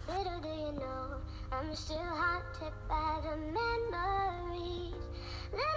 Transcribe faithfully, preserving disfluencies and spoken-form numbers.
Little do you know, I'm still haunted by the memories that